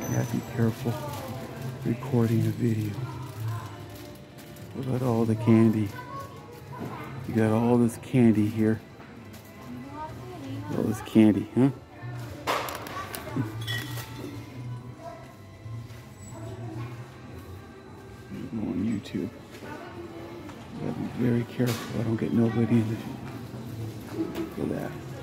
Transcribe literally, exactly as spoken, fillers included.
You gotta be careful recording a video. Look at all the candy. You got all this candy here. All this candy, huh? Go on YouTube. You gotta be very careful I don't get nobody in the for that.